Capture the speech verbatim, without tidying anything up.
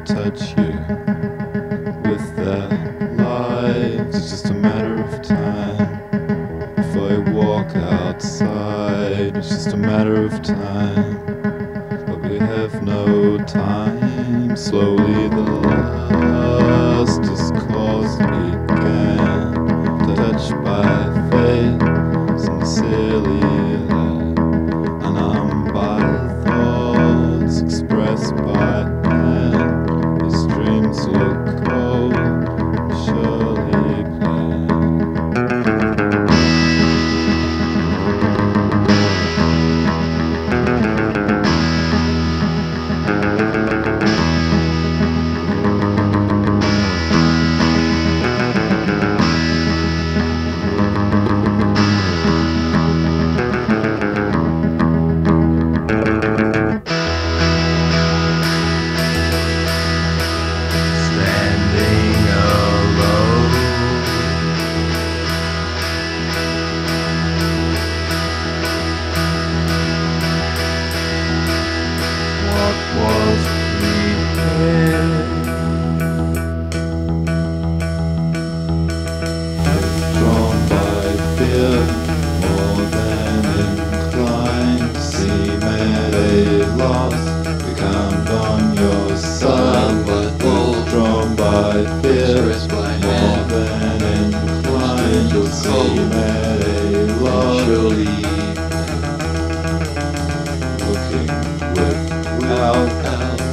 touch you with their lives. It's just a matter of time. If I walk outside, it's just a matter of time. But we have no time. Slowly the lust is caused again, touched by fate, sincerely led, and I'm by thoughts expressed by pen. These dreams look cold, surely planned. Was prepared, drawn by fear, more than inclined to see many lost. We count on your side, but drawn by fear, more than inclined to see many lost. Looking with out, out